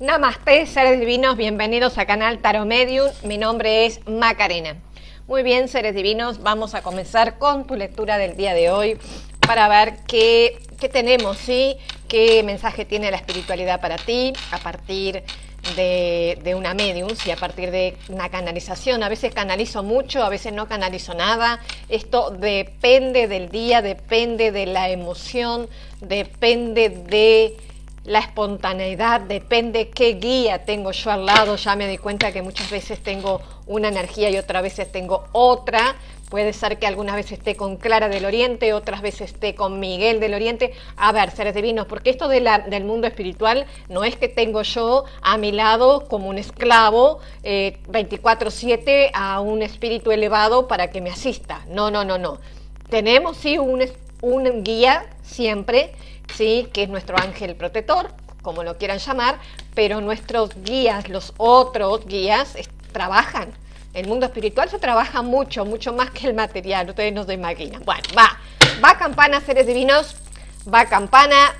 Namaste, seres divinos, bienvenidos a Canal Tarot Medium. Mi nombre es Macarena. Muy bien, seres divinos, vamos a comenzar con tu lectura del día de hoy para ver qué tenemos, ¿sí? Qué mensaje tiene la espiritualidad para ti a partir de una medium, ¿sí? A partir de una canalización. A veces canalizo mucho, a veces no canalizo nada. Esto depende del día, depende de la emoción, depende de la espontaneidad, depende qué guía tengo yo al lado. Ya me di cuenta que muchas veces tengo una energía y otras veces tengo otra. Puede ser que algunas veces esté con Clara del Oriente, otras veces esté con Miguel del Oriente. A ver, seres divinos, porque esto del mundo espiritual no es que tengo yo a mi lado como un esclavo 24/7 a un espíritu elevado para que me asista. No. Tenemos sí un guía siempre, sí, que es nuestro ángel protector, como lo quieran llamar, pero nuestros guías, los otros guías, trabajan. El mundo espiritual se trabaja mucho más que el material, ustedes no se imaginan. Bueno, va campana, seres divinos, va campana.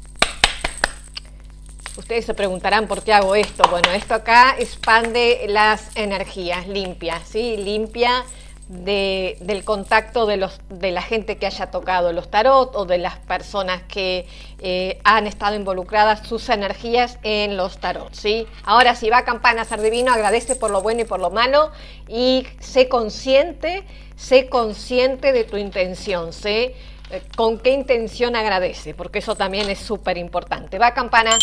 Ustedes se preguntarán por qué hago esto. Bueno, esto acá expande las energías, limpia, ¿sí? Limpia del contacto de la gente que haya tocado los tarot o de las personas que han estado involucradas sus energías en los tarot, ¿sí? Ahora sí, va campana, ser divino, agradece por lo bueno y por lo malo y sé consciente de tu intención, sé con qué intención agradece, porque eso también es súper importante. Va campana.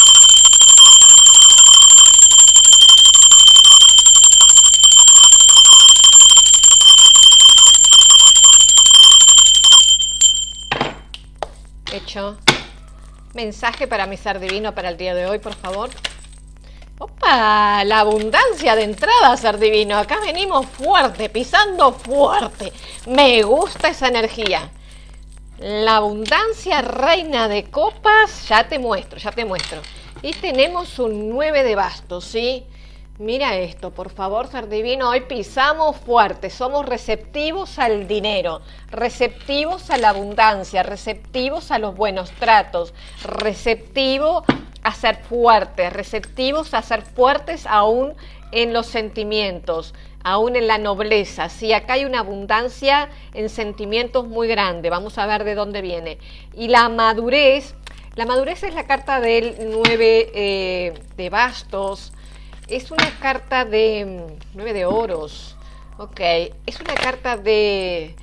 Hecho. Mensaje para mi ser divino para el día de hoy, por favor. ¡Opa! La abundancia de entrada, ser divino. Acá venimos fuerte, pisando fuerte. Me gusta esa energía. La abundancia, reina de copas. Ya te muestro. Y tenemos un 9 de bastos, ¿sí? Mira esto, por favor, ser divino. Hoy pisamos fuerte, somos receptivos al dinero, receptivos a la abundancia, receptivos a los buenos tratos, receptivos a ser fuertes aún en los sentimientos, aún en la nobleza. Sí, acá hay una abundancia en sentimientos muy grande. Vamos a ver de dónde viene. Y la madurez es la carta del 9 de bastos. Es una carta de 9 de oros, ok, es una carta de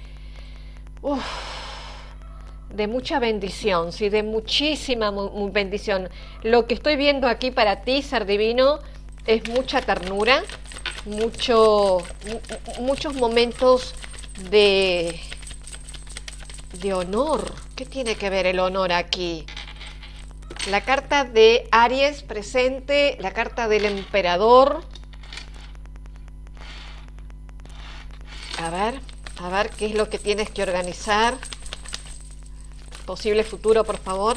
mucha bendición, sí, de muchísima bendición. Lo que estoy viendo aquí para ti, ser divino, es mucha ternura, muchos momentos de honor. ¿Qué tiene que ver el honor aquí? La carta de Aries presente, la carta del emperador. A ver qué es lo que tienes que organizar. Posible futuro, por favor.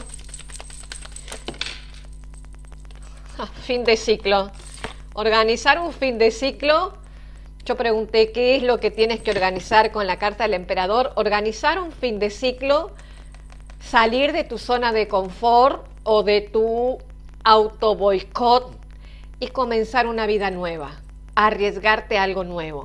Fin de ciclo. Organizar un fin de ciclo. Yo pregunté qué es lo que tienes que organizar con la carta del emperador. Organizar un fin de ciclo. Salir de tu zona de confort o de tu auto boicot y comenzar una vida nueva, arriesgarte a algo nuevo.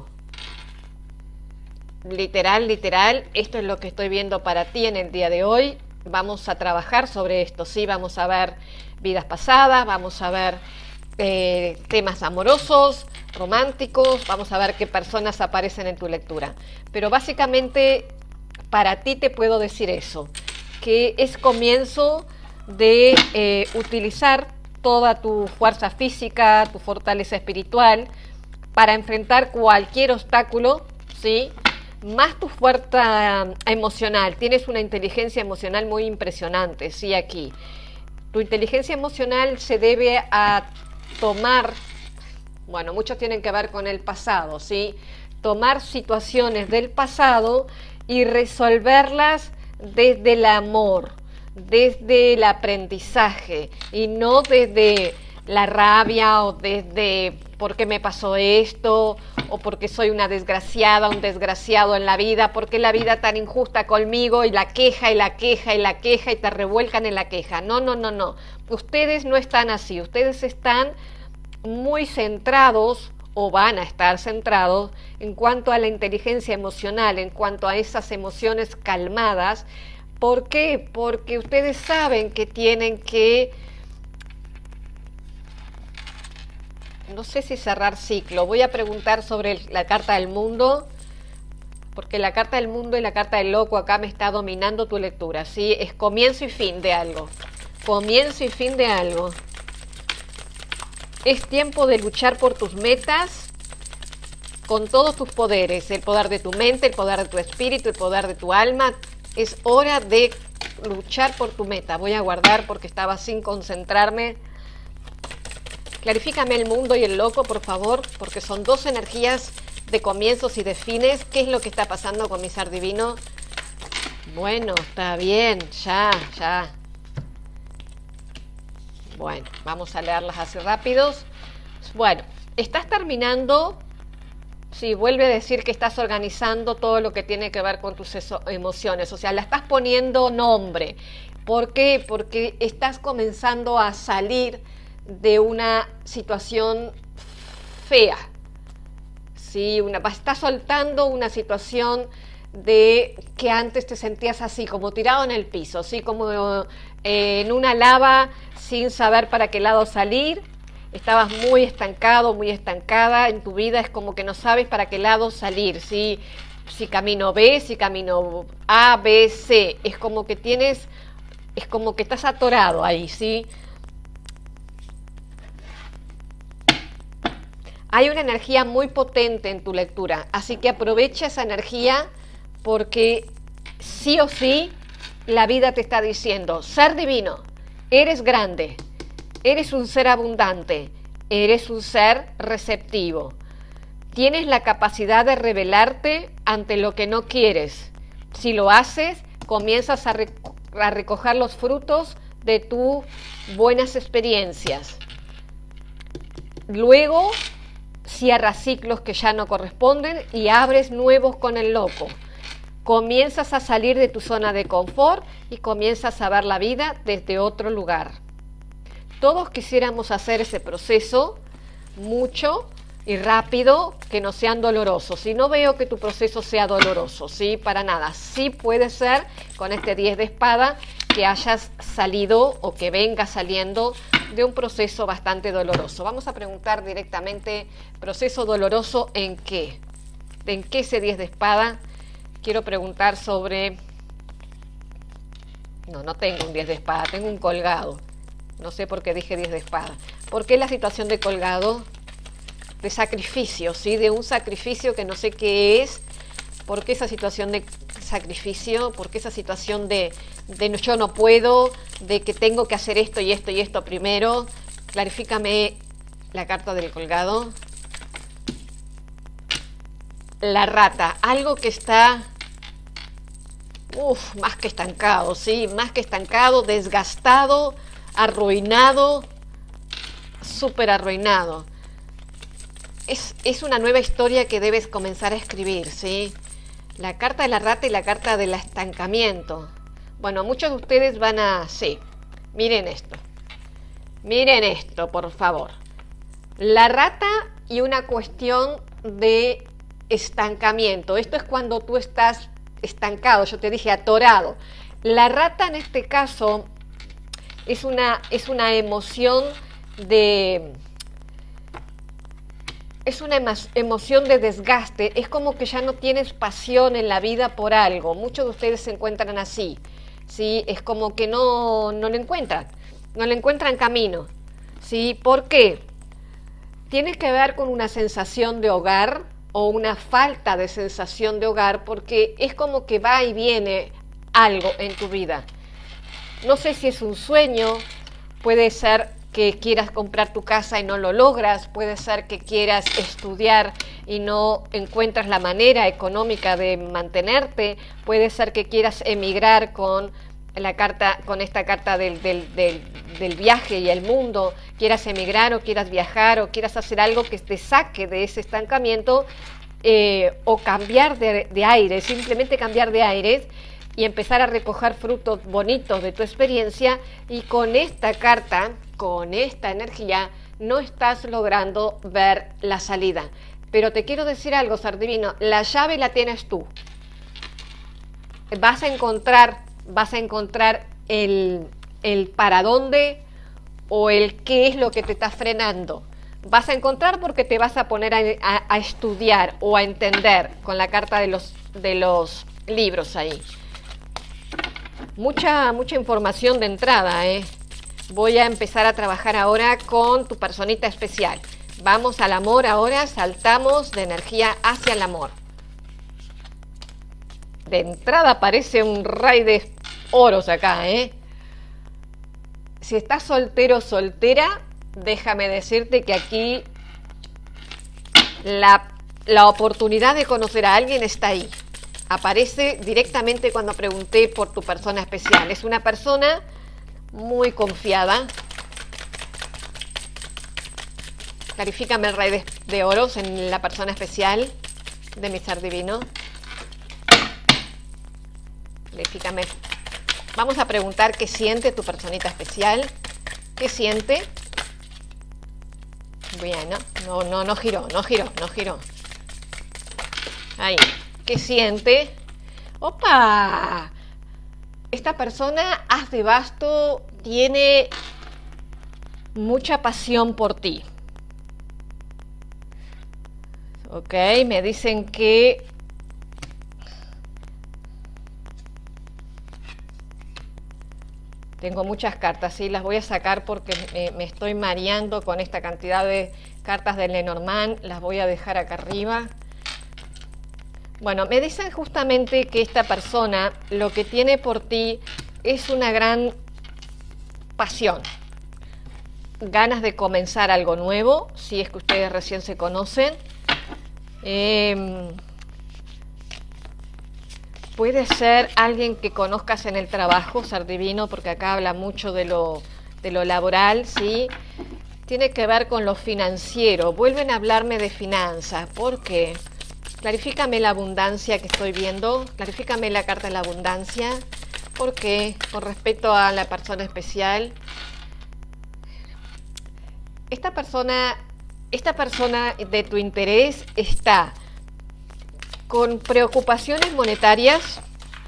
Literal, esto es lo que estoy viendo para ti en el día de hoy. Vamos a trabajar sobre esto, sí, vamos a ver vidas pasadas, vamos a ver temas amorosos, románticos, vamos a ver qué personas aparecen en tu lectura. Pero básicamente para ti te puedo decir eso, que es comienzo de utilizar toda tu fuerza física, tu fortaleza espiritual para enfrentar cualquier obstáculo, ¿sí? Más tu fuerza emocional. Tienes una inteligencia emocional muy impresionante, ¿sí? Aquí. Tu inteligencia emocional se debe a tomar, bueno, muchos tienen que ver con el pasado, ¿sí? Tomar situaciones del pasado y resolverlas desde el amor, desde el aprendizaje y no desde la rabia o desde por qué me pasó esto o porque soy una desgraciada, un desgraciado en la vida, por qué la vida tan injusta conmigo y la queja y la queja y la queja y te revuelcan en la queja. No, no, no, no. Ustedes no están así, ustedes están muy centrados o van a estar centrados en cuanto a la inteligencia emocional, en cuanto a esas emociones calmadas. ¿Por qué? Porque ustedes saben que tienen que, no sé si cerrar ciclo. Voy a preguntar sobre la carta del mundo, porque la carta del mundo y la carta del loco acá me está dominando tu lectura, ¿sí? Es comienzo y fin de algo. Comienzo y fin de algo. Es tiempo de luchar por tus metas con todos tus poderes, el poder de tu mente, el poder de tu espíritu, el poder de tu alma. Es hora de luchar por tu meta. Voy a guardar porque estaba sin concentrarme. Clarifícame el mundo y el loco, por favor, porque son dos energías de comienzos y de fines. ¿Qué es lo que está pasando con mi ser divino? Bueno, está bien, ya. Bueno, vamos a leerlas así rápidos. Bueno, estás terminando, sí, vuelve a decir que estás organizando todo lo que tiene que ver con tus emociones, o sea, la estás poniendo nombre. ¿Por qué? Porque estás comenzando a salir de una situación fea, ¿sí? Estás soltando una situación de que antes te sentías así, como tirado en el piso, ¿sí? Como en una lava sin saber para qué lado salir. Estabas muy estancado, muy estancada en tu vida, es como que no sabes para qué lado salir, ¿sí? Si camino B, si camino A, B, C, es como que estás atorado ahí, ¿sí? Hay una energía muy potente en tu lectura, así que aprovecha esa energía porque sí o sí la vida te está diciendo, ser divino, eres grande, eres un ser abundante, eres un ser receptivo, tienes la capacidad de rebelarte ante lo que no quieres. Si lo haces, comienzas a recoger los frutos de tus buenas experiencias. Luego cierras ciclos que ya no corresponden y abres nuevos con el loco. Comienzas a salir de tu zona de confort y comienzas a ver la vida desde otro lugar. Todos quisiéramos hacer ese proceso mucho y rápido, que no sean dolorosos. Y no veo que tu proceso sea doloroso, ¿sí? Para nada. Sí puede ser con este 10 de espada que hayas salido o que vengas saliendo de un proceso bastante doloroso. Vamos a preguntar directamente, ¿proceso doloroso en qué? ¿En qué ese 10 de espada? Quiero preguntar sobre... No tengo un 10 de espada, tengo un colgado. No sé por qué dije 10 de espada. ¿Por qué la situación de colgado? De sacrificio, ¿sí? De un sacrificio que no sé qué es. ¿Por qué esa situación de sacrificio? ¿Por qué esa situación de yo no puedo? De que tengo que hacer esto y esto y esto primero. Clarifícame la carta del colgado. La rata, algo que está... más que estancado, ¿sí? Más que estancado, desgastado, arruinado, súper arruinado. Es una nueva historia que debes comenzar a escribir, ¿sí? La carta de la rata y la carta del estancamiento. Bueno, muchos de ustedes van a... Sí, miren esto. Miren esto, por favor. La rata y una cuestión de estancamiento. Esto es cuando tú estás estancado, yo te dije atorado. La rata en este caso es una emoción de... Es una emoción de desgaste, es como que ya no tienes pasión en la vida por algo. Muchos de ustedes se encuentran así, ¿sí? Es como que no lo encuentran camino, ¿sí? ¿Por qué? Tiene que ver con una sensación de hogar o una falta de sensación de hogar, porque es como que va y viene algo en tu vida. No sé si es un sueño, puede ser que quieras comprar tu casa y no lo logras, puede ser que quieras estudiar y no encuentras la manera económica de mantenerte, puede ser que quieras emigrar con la carta, con esta carta del viaje y el mundo, quieras emigrar o quieras viajar o quieras hacer algo que te saque de ese estancamiento, o cambiar de aire, simplemente cambiar de aires y empezar a recoger frutos bonitos de tu experiencia. Y con esta carta, con esta energía, no estás logrando ver la salida. Pero te quiero decir algo, ser divino, la llave la tienes tú. Vas a encontrar el para dónde o el qué es lo que te está frenando. Vas a encontrar porque te vas a poner a estudiar o a entender con la carta de los libros ahí. Mucha información de entrada, ¿eh? Voy a empezar a trabajar ahora con tu personita especial. Vamos al amor ahora, saltamos de energía hacia el amor. De entrada aparece un rey de oros acá, ¿eh? Si estás soltero o soltera, déjame decirte que aquí la oportunidad de conocer a alguien está ahí. Aparece directamente cuando pregunté por tu persona especial. Es una persona muy confiada. Clarifícame el rey de oros en la persona especial de mi ser divino. Clarifícame. Vamos a preguntar qué siente tu personita especial. ¿Qué siente? Bueno, no giró. Ahí. ¿Qué siente? ¡Opa! Esta persona, haz de basto, tiene mucha pasión por ti. Ok, me dicen que tengo muchas cartas, sí, las voy a sacar porque me estoy mareando con esta cantidad de cartas de Lenormand. Las voy a dejar acá arriba. Bueno, me dicen justamente que esta persona lo que tiene por ti es una gran pasión, ganas de comenzar algo nuevo, si es que ustedes recién se conocen. Puede ser alguien que conozcas en el trabajo, ser divino, porque acá habla mucho de lo laboral, ¿sí? Tiene que ver con lo financiero. Vuelven a hablarme de finanzas. ¿Por qué? Clarifícame la abundancia que estoy viendo. Clarifícame la carta de la abundancia. ¿Por qué? Con respecto a la persona especial. Esta persona de tu interés está con preocupaciones monetarias.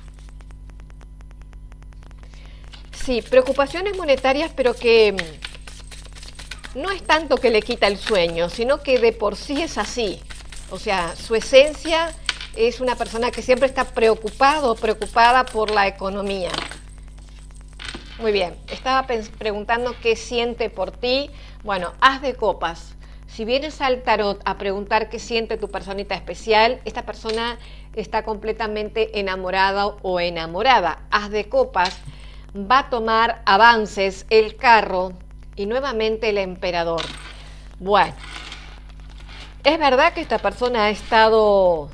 Sí, preocupaciones monetarias, pero que no es tanto que le quita el sueño, sino que de por sí es así. O sea, su esencia es una persona que siempre está preocupada por la economía. Muy bien, estaba preguntando qué siente por ti. Bueno, as de copas. Si vienes al tarot a preguntar qué siente tu personita especial, esta persona está completamente enamorada o enamorada. As de copas va a tomar avances, el carro y nuevamente el emperador. Bueno, es verdad que esta persona ha estado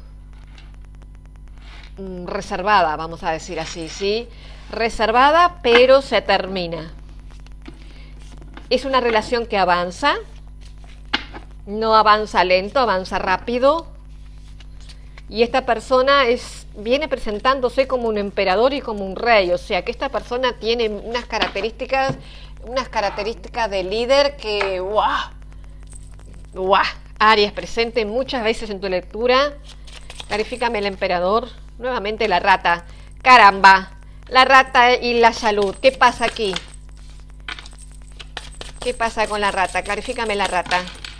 reservada, vamos a decir así, ¿sí? Reservada, pero se termina. Es una relación que avanza. No avanza lento, avanza rápido. Y esta persona viene presentándose como un emperador y como un rey. O sea que esta persona tiene unas características de líder que ¡guau! Aries, presente muchas veces en tu lectura. Clarifícame el emperador. Nuevamente la rata. Caramba, la rata y la salud. ¿Qué pasa aquí? ¿Qué pasa con la rata? Clarifícame la rata.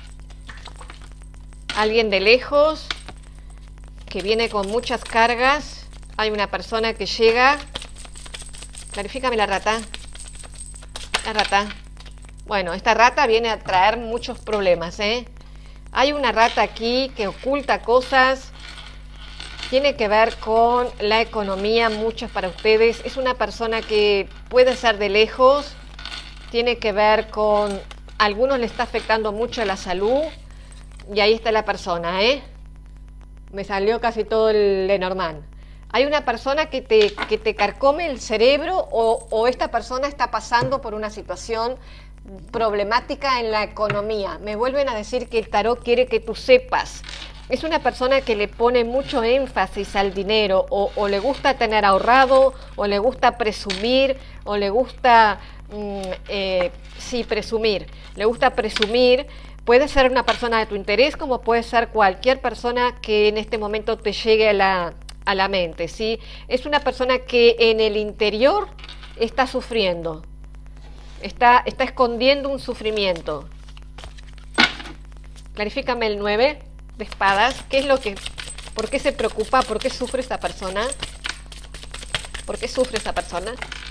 Alguien de lejos que viene con muchas cargas. Hay una persona que llega. Clarifícame la rata. La rata. Bueno, esta rata viene a traer muchos problemas, ¿eh? Hay una rata aquí que oculta cosas. Tiene que ver con la economía, muchas para ustedes. Es una persona que puede ser de lejos. Tiene que ver con... A algunos le está afectando mucho la salud. Y ahí está la persona, ¿eh? Me salió casi todo el Lenormand. ¿Hay una persona que te carcome el cerebro o esta persona está pasando por una situación problemática en la economía? Me vuelven a decir que el tarot quiere que tú sepas. Es una persona que le pone mucho énfasis al dinero o le gusta tener ahorrado o le gusta presumir o le gusta, presumir. Le gusta presumir. Puede ser una persona de tu interés como puede ser cualquier persona que en este momento te llegue a la mente, ¿sí? Es una persona que en el interior está sufriendo, está escondiendo un sufrimiento. Clarifícame el 9 de espadas. ¿Por qué se preocupa? ¿Por qué sufre esta persona? ¿Por qué sufre esta persona?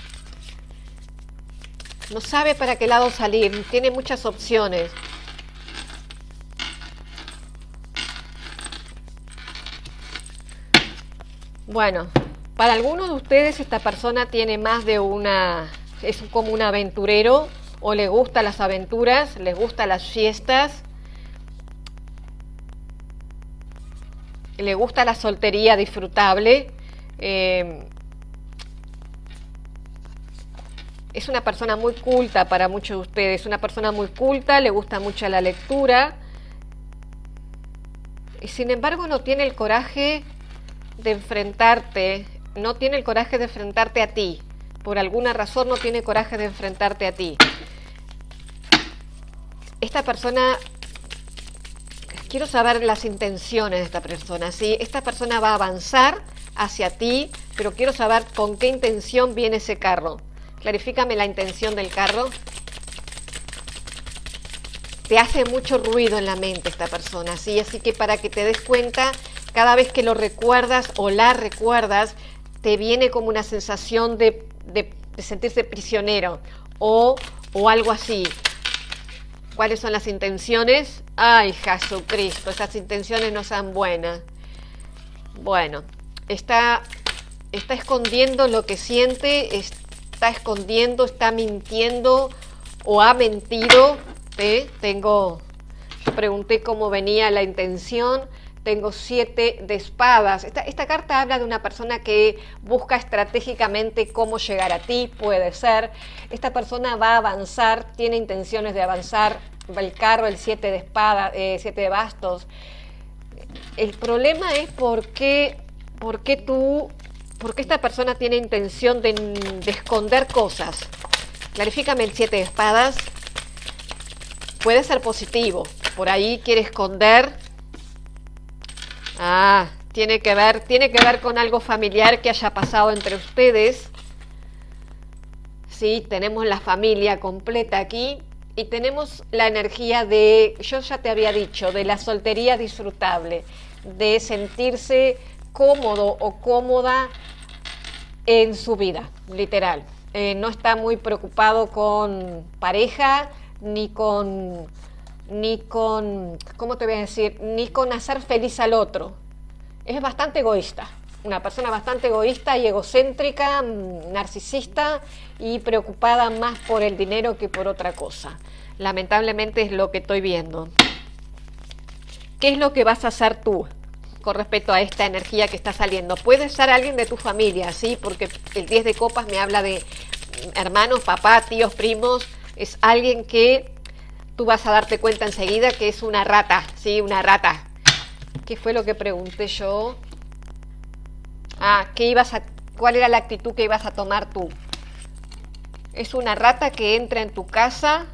No sabe para qué lado salir, tiene muchas opciones. Bueno, para algunos de ustedes esta persona tiene más de una, es como un aventurero o le gustan las aventuras, les gustan las fiestas, le gusta la soltería disfrutable. Es una persona muy culta para muchos de ustedes, una persona muy culta, le gusta mucho la lectura y sin embargo no tiene el coraje de enfrentarte, no tiene el coraje de enfrentarte a ti. Por alguna razón no tiene coraje de enfrentarte a ti. Esta persona, quiero saber las intenciones de esta persona, ¿sí? Esta persona va a avanzar hacia ti, pero quiero saber con qué intención viene ese carro. Clarifícame la intención del carro. Te hace mucho ruido en la mente esta persona, ¿sí? Así que para que te des cuenta, cada vez que lo recuerdas o la recuerdas, te viene como una sensación de sentirse prisionero o algo así. ¿Cuáles son las intenciones? Ay, Jesucristo, esas intenciones no son buenas. Bueno, está escondiendo lo que siente, está escondiendo, está mintiendo o ha mentido. Yo pregunté cómo venía la intención. Tengo 7 de espadas. Esta carta habla de una persona que busca estratégicamente cómo llegar a ti, puede ser. Esta persona va a avanzar, tiene intenciones de avanzar. El carro, el 7 de espadas, 7 de bastos. El problema es por qué esta persona tiene intención de esconder cosas. Clarifícame el 7 de espadas. Puede ser positivo. Por ahí quiere esconder. Tiene que ver con algo familiar que haya pasado entre ustedes. Sí, tenemos la familia completa aquí y tenemos la energía de, yo ya te había dicho, de la soltería disfrutable, de sentirse cómodo o cómoda en su vida, literal. No está muy preocupado con pareja, ni con, ¿cómo te voy a decir? Ni con hacer feliz al otro. Es bastante egoísta, una persona bastante egoísta y egocéntrica, narcisista y preocupada más por el dinero que por otra cosa. Lamentablemente es lo que estoy viendo. ¿Qué es lo que vas a hacer tú con respecto a esta energía que está saliendo? Puede ser alguien de tu familia, ¿sí? Porque el 10 de copas me habla de hermanos, papá, tíos, primos. Es alguien que tú vas a darte cuenta enseguida que es una rata, ¿sí? Una rata. ¿Qué fue lo que pregunté yo? ¿Cuál era la actitud que ibas a tomar tú? Es una rata que entra en tu casa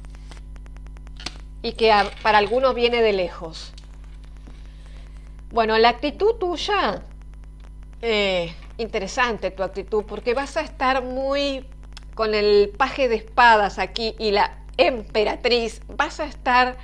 y que para algunos viene de lejos. Bueno, la actitud tuya, interesante tu actitud, porque vas a estar muy con el paje de espadas aquí y la emperatriz, vas a estar...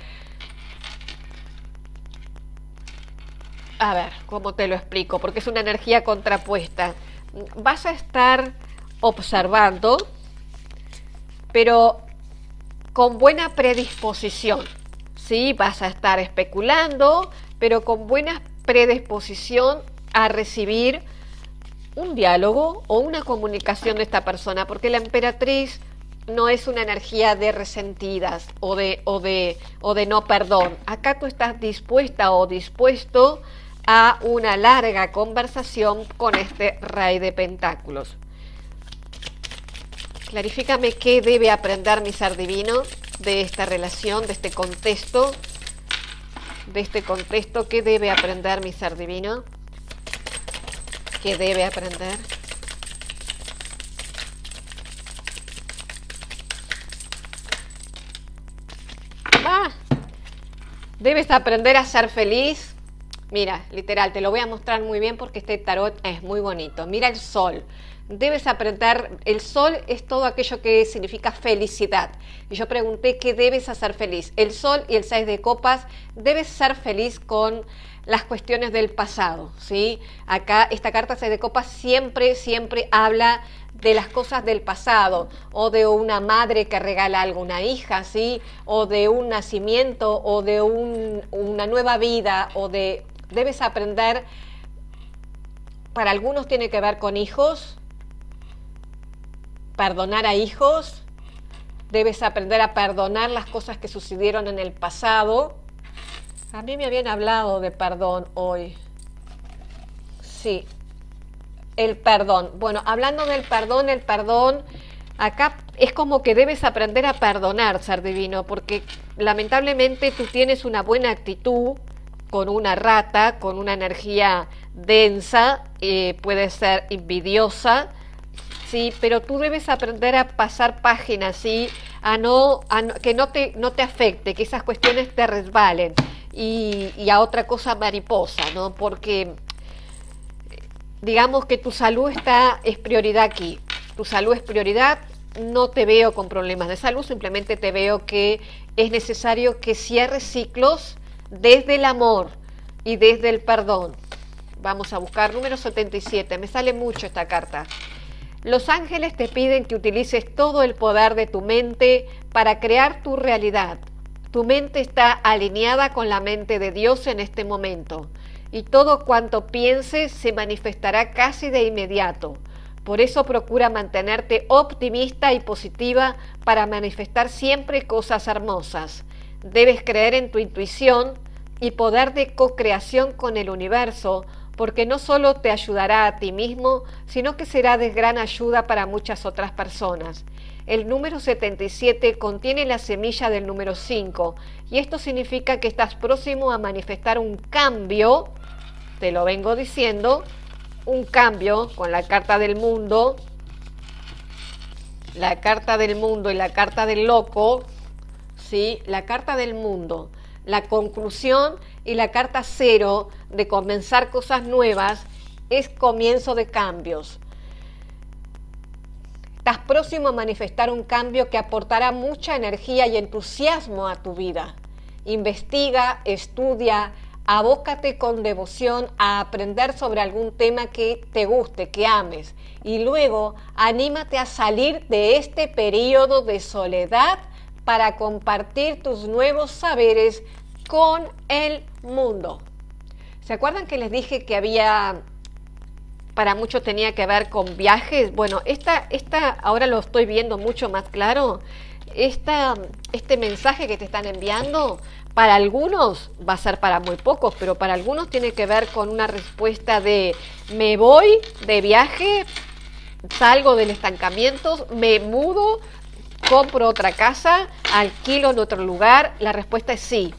A ver, ¿cómo te lo explico? Porque es una energía contrapuesta. Vas a estar observando, pero con buena predisposición, ¿sí? Vas a estar especulando, pero con buena predisposición a recibir un diálogo o una comunicación de esta persona, porque la emperatriz no es una energía de resentidas o de no perdón. Acá tú estás dispuesta o dispuesto a una larga conversación con este Rey de Pentáculos. Clarifícame qué debe aprender mi ser divino de esta relación, de este contexto, qué debe aprender mi ser divino, qué debe aprender. Debes aprender a ser feliz. Mira, literal, te lo voy a mostrar muy bien porque este tarot es muy bonito. Mira el sol. Debes aprender, el sol es todo aquello que significa felicidad. Y yo pregunté qué debes hacer feliz. El sol y el 6 de copas, debes ser feliz con las cuestiones del pasado, ¿sí? Acá esta carta 6 de copas siempre habla de las cosas del pasado, o de una madre que regala algo a una hija, ¿sí? O de un nacimiento, o de una nueva vida, o de... Debes aprender, para algunos tiene que ver con hijos, perdonar a hijos, debes aprender a perdonar las cosas que sucedieron en el pasado. A mí me habían hablado de perdón hoy. Sí, el perdón. Bueno, hablando del perdón, el perdón, acá es como que debes aprender a perdonar, ser divino, porque lamentablemente tú tienes una buena actitud con una rata, con una energía densa, puede ser envidiosa, sí, pero tú debes aprender a pasar páginas, sí, que no te afecte, que esas cuestiones te resbalen y a otra cosa mariposa, ¿no? Porque digamos que tu salud es prioridad aquí, tu salud es prioridad. No te veo con problemas de salud, simplemente te veo que es necesario que cierres ciclos desde el amor y desde el perdón. Vamos a buscar número 77, me sale mucho esta carta. Los ángeles te piden que utilices todo el poder de tu mente para crear tu realidad. Tu mente está alineada con la mente de Dios en este momento, y todo cuanto pienses se manifestará casi de inmediato. Por eso procura mantenerte optimista y positiva para manifestar siempre cosas hermosas. Debes creer en tu intuición y poder de co-creación con el universo, porque no solo te ayudará a ti mismo, sino que será de gran ayuda para muchas otras personas. El número 77 contiene la semilla del número 5, y esto significa que estás próximo a manifestar un cambio, te lo vengo diciendo, un cambio con la carta del mundo, y la carta del loco, ¿sí? La carta del mundo, la conclusión, y la carta 0 de comenzar cosas nuevas es comienzo de cambios. Estás próximo a manifestar un cambio que aportará mucha energía y entusiasmo a tu vida. Investiga, estudia, abócate con devoción a aprender sobre algún tema que te guste, que ames, y luego anímate a salir de este periodo de soledad para compartir tus nuevos saberes con el mundo. ¿Se acuerdan que les dije que había, para muchos tenía que ver con viajes? Bueno, esta ahora lo estoy viendo mucho más claro. Este mensaje que te están enviando, para algunos va a ser para muy pocos, pero para algunos tiene que ver con una respuesta de me voy de viaje, salgo del estancamiento, me mudo, compro otra casa, alquilo en otro lugar. La respuesta es sí.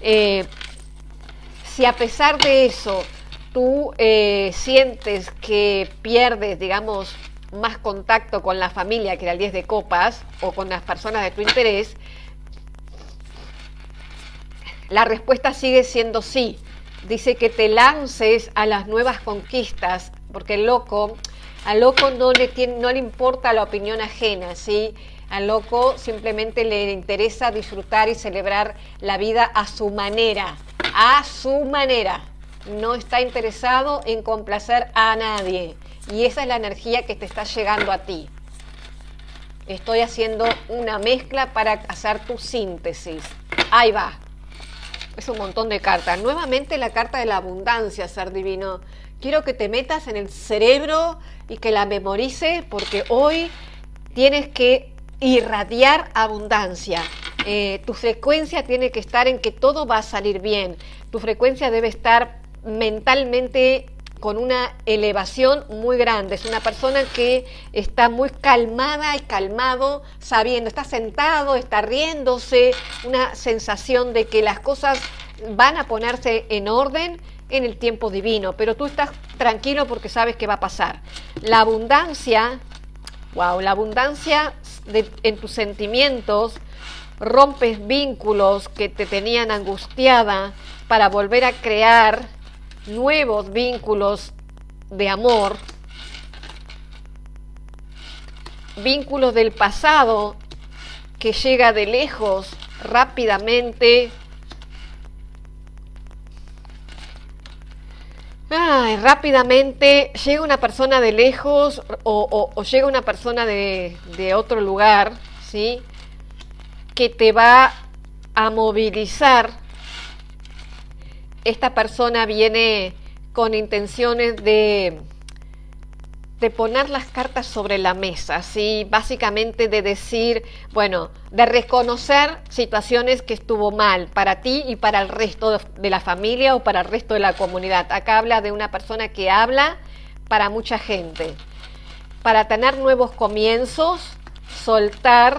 Si a pesar de eso tú sientes que pierdes, digamos, más contacto con la familia, que era el 10 de copas, o con las personas de tu interés, la respuesta sigue siendo sí. Dice que te lances a las nuevas conquistas, porque al loco no le importa la opinión ajena, ¿sí? Al loco simplemente le interesa disfrutar y celebrar la vida a su manera, no está interesado en complacer a nadie, y esa es la energía que te está llegando a ti. Estoy haciendo una mezcla para hacer tu síntesis. Ahí va, es un montón de cartas. Nuevamente la carta de la abundancia, ser divino. Quiero que te metas en el cerebro y que la memorices, porque hoy tienes que irradiar abundancia. Tu frecuencia tiene que estar en que todo va a salir bien. Tu frecuencia debe estar mentalmente con una elevación muy grande. Es una persona que está muy calmada y calmado, sabiendo, está sentado, está riéndose, una sensación de que las cosas van a ponerse en orden en el tiempo divino, pero tú estás tranquilo porque sabes que va a pasar. La abundancia, wow, la abundancia en tus sentimientos, rompes vínculos que te tenían angustiada para volver a crear nuevos vínculos de amor, vínculos del pasado que llega de lejos rápidamente. Rápidamente llega una persona de lejos o llega una persona de otro lugar, ¿sí? Que te va a movilizar. Esta persona viene con intenciones de poner las cartas sobre la mesa, ¿sí? Básicamente de decir, bueno, de reconocer situaciones que estuvo mal para ti y para el resto de la familia o para el resto de la comunidad. Acá habla de una persona que habla para mucha gente. Para tener nuevos comienzos, soltar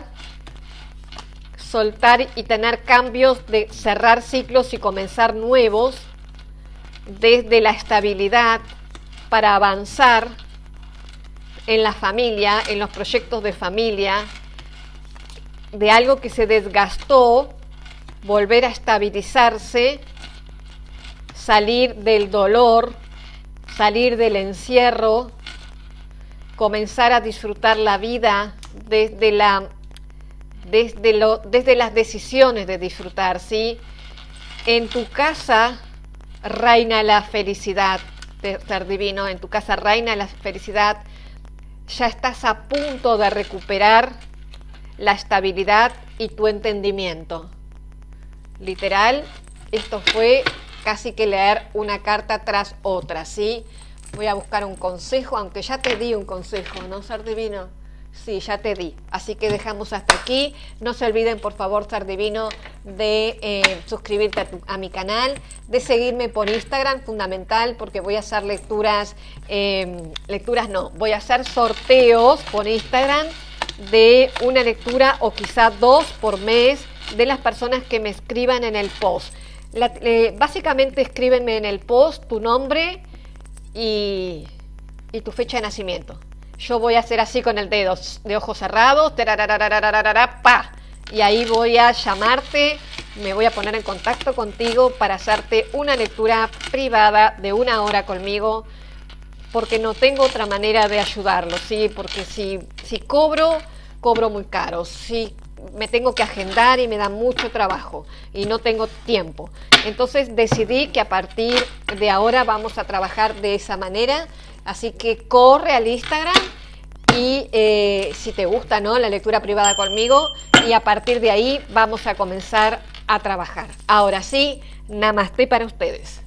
y tener cambios, de cerrar ciclos y comenzar nuevos, desde la estabilidad, para avanzar en la familia, en los proyectos de familia, de algo que se desgastó, volver a estabilizarse, salir del dolor, salir del encierro, comenzar a disfrutar la vida desde las decisiones de disfrutar, ¿sí? En tu casa reina la felicidad, ser divino, en tu casa reina la felicidad. Ya estás a punto de recuperar la estabilidad y tu entendimiento. Literal, esto fue casi que leer una carta tras otra, ¿sí? Voy a buscar un consejo, aunque ya te di un consejo, ¿no, ser divino? Sí, ya te di. Así que dejamos hasta aquí. No se olviden, por favor, ser divino, de suscribirte a mi canal, de seguirme por Instagram, fundamental, porque voy a hacer voy a hacer sorteos por Instagram de una lectura o quizá 2 por mes de las personas que me escriban en el post. Básicamente escríbenme en el post tu nombre y tu fecha de nacimiento. Yo voy a hacer así con el dedo, de ojos cerrados, pa, y ahí voy a llamarte, me voy a poner en contacto contigo para hacerte una lectura privada de 1 hora conmigo, porque no tengo otra manera de ayudarlo, ¿sí? Porque si cobro muy caro, si me tengo que agendar y me da mucho trabajo y no tengo tiempo. Entonces decidí que a partir de ahora vamos a trabajar de esa manera. Así que corre al Instagram y si te gusta, ¿no?, la lectura privada conmigo, y a partir de ahí vamos a comenzar a trabajar. Ahora sí, namaste para ustedes.